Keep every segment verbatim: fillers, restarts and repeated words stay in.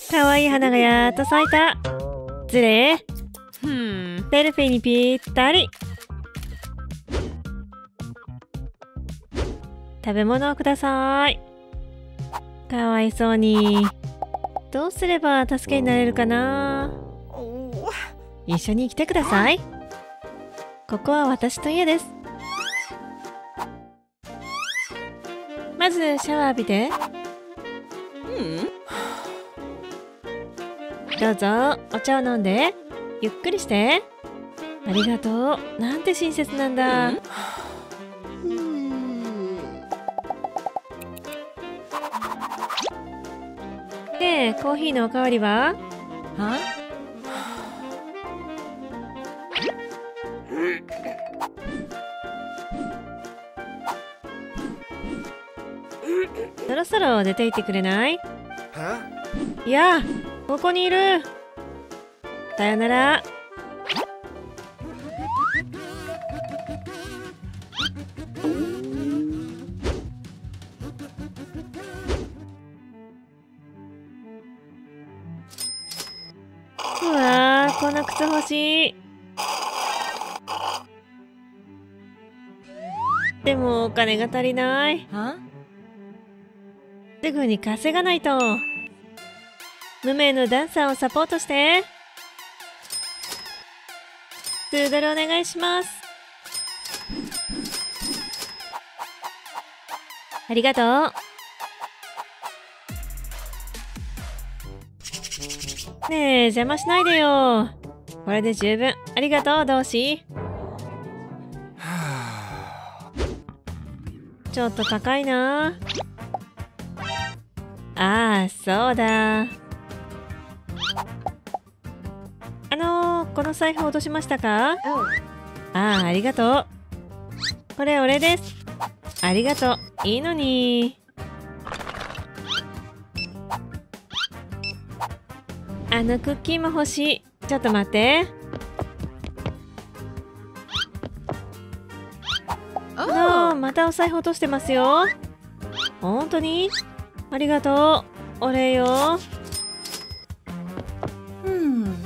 かわいい花がやっと咲いた。ずれ Hmm. デルフィにぴったり。食べ物をください。かわいそうに。どうすれば助けになれるかな。一緒に来てください。ここは私の家です。まずシャワー浴びて。 Hmm. どうぞお茶を飲んでゆっくりして。ありがとう。なんて親切なんだ。で、コーヒーのおかわりは？ Huh? そろそろ出て行ってくれない？ Huh? いや、ここにいる。さよなら。うわー、この靴欲しい。でもお金が足りない。 Huh? すぐに稼がないと。無名のダンサーをサポートして。数ドルお願いします。ありがとう。ねえ、邪魔しないでよ。これで十分。ありがとう、同志。ちょっと高いな。ああ、そうだ。あのー、この財布落としましたか？ああ、ありがとう。これ俺です。ありがとう。いいのに。あのクッキーも欲しい。ちょっと待って。ああ、またお財布落としてますよ。本当に？ありがとう。お礼よ。 Hmm.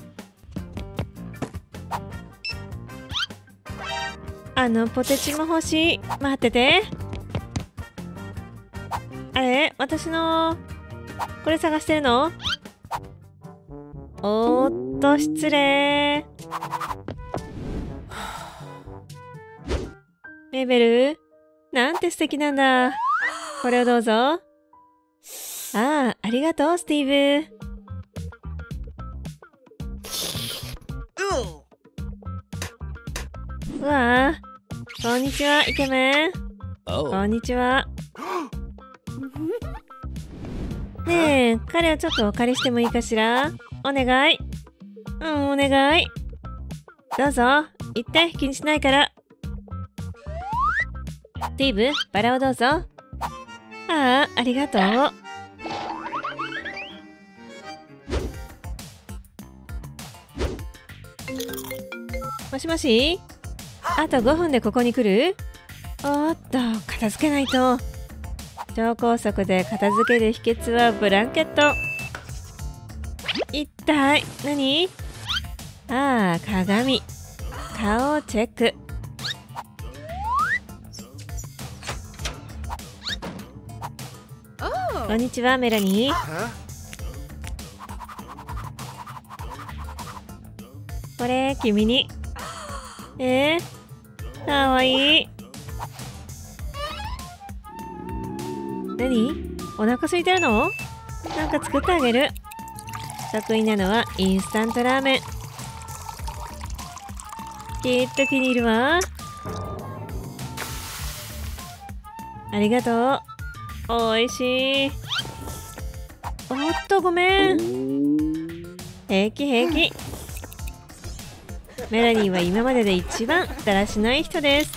あのポテチも欲しい。待ってて。あれ、私のこれ探してるの？おーっと失礼。メーベル、なんて素敵なんだ。これをどうぞ。ああ、ありがとうスティーブ。 Ugh. うわあ、こんにちはイケメン。 Oh. こんにちは。ねえ、彼をちょっとお借りしてもいいかしら？お願い。うん、お願い。どうぞ、行って気にしないから。スティーブ、バラをどうぞ。ああ、ありがとう。もしもし？あとごふんでここに来る？おーっと、片付けないと。超高速で片付ける秘訣はブランケット。一体何？ああ、鏡。顔をチェック。こんにちはメラニー。 Huh? これ君に。えー、かわいい。何？お腹空いてるの？なんか作ってあげる。得意なのはインスタントラーメン。きっと気に入るわ。ありがとう。おいしい。おっとごめん。平気平気。メラニーは今までで一番だらしない人です。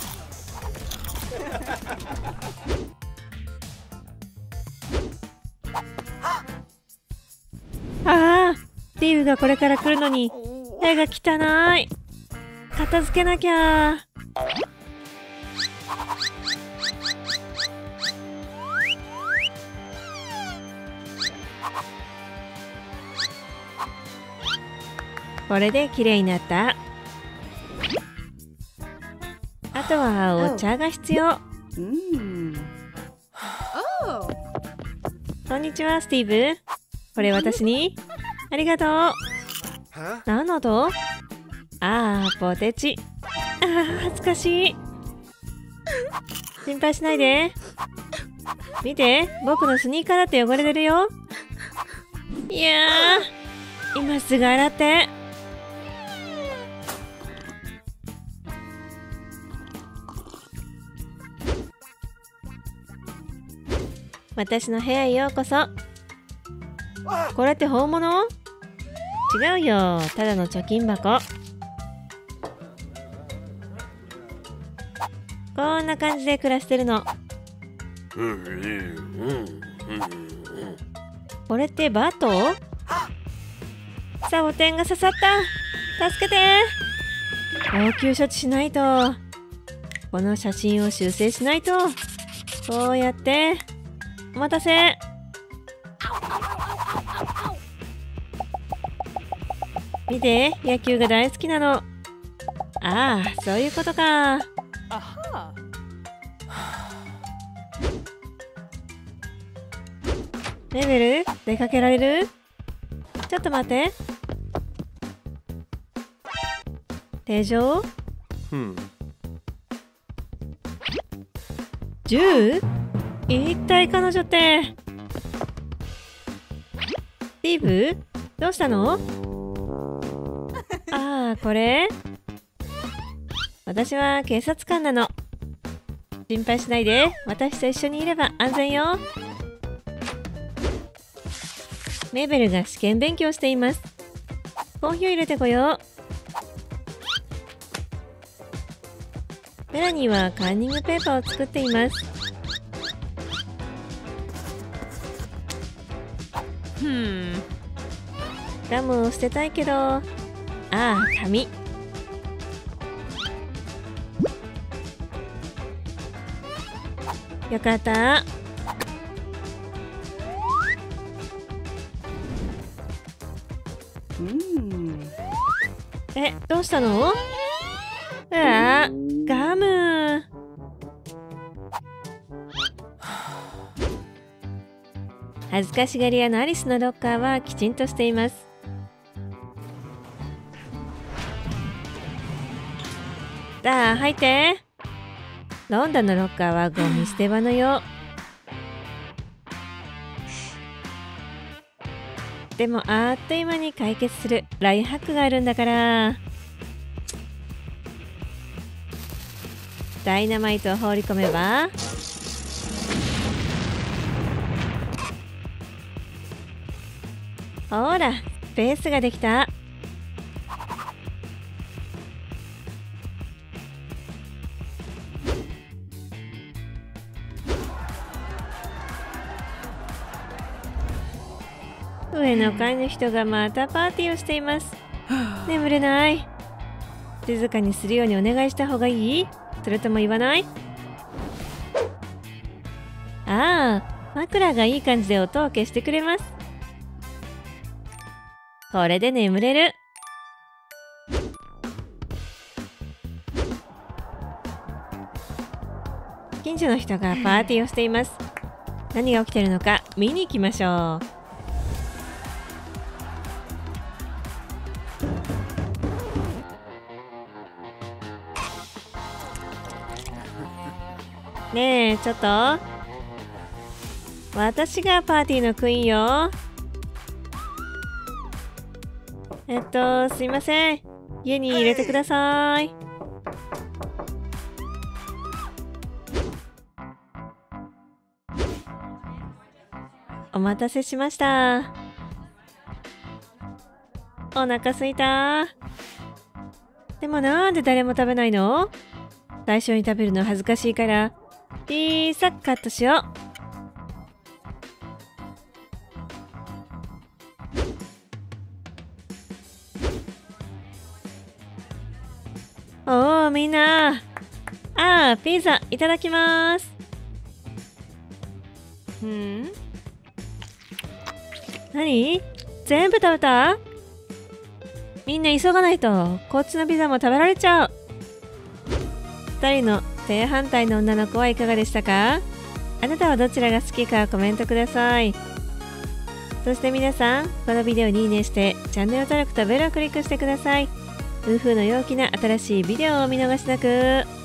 ああ、スティーブがこれから来るのに手が汚い。片付けなきゃ。 これで綺麗になった。あとはお茶が必要。 うんこんにちは、スティーブ。これ私に。ありがとう。 Huh? 何の音？ああ、ポテチ。ああ、恥ずかしい。心配しないで。見て、僕のスニーカーだって汚れてるよ。いやー、今すぐ洗って。私の部屋へようこそ。これって本物？違うよ、ただの貯金箱。こんな感じで暮らしてるの。これってバット？サボテンが刺さった。助けて。応急処置しないと。この写真を修正しないと。こうやって。お待たせ。見て、野球が大好きなの。ああ、そういうことか。メベル、出かけられる？ちょっと待って。手錠？銃？一体彼女って。スティーブ？どうしたの？ああ、これ？私は警察官なの。心配しないで。私と一緒にいれば安全よ。メーベルが試験勉強しています。コーヒーを入れてこよう。メラニーはカンニングペーパーを作っています。 ふん。 ガムを捨てたいけど、ああ、紙。よかった。え、どうしたの？うわあ、ガム。恥ずかしがり屋のアリスのロッカーはきちんとしています。さあ、入って。ロンダのロッカーはゴミ捨て場のよう。でもあっという間に解決するライフハックがあるんだから。ダイナマイトを放り込めば、ほら、スペースができた。上の階の人がまたパーティーをしています。眠れない。静かにするようにお願いした方がいい？それとも言わない？ああ、枕がいい感じで音を消してくれます。これで眠れる。近所の人がパーティーをしています。何が起きてるのか見に行きましょう。ねえ、ちょっと。私がパーティーのクイーンよ。えっと、すいません。家に入れてください。お待たせしました。お腹すいた。でもなんで誰も食べないの？最初に食べるの恥ずかしいから、小さくカットしよう。おお、みんな。ああ、ピザいただきます。 ん？ 何？全部食べた？ みんな急がないとこっちのピザも食べられちゃう。ふたりの正反対の女の子はいかがでしたか？あなたはどちらが好きかコメントください。そして皆さん、このビデオにいいねしてチャンネル登録とベルをクリックしてください。ウーフーの陽気な新しいビデオをお見逃しなく。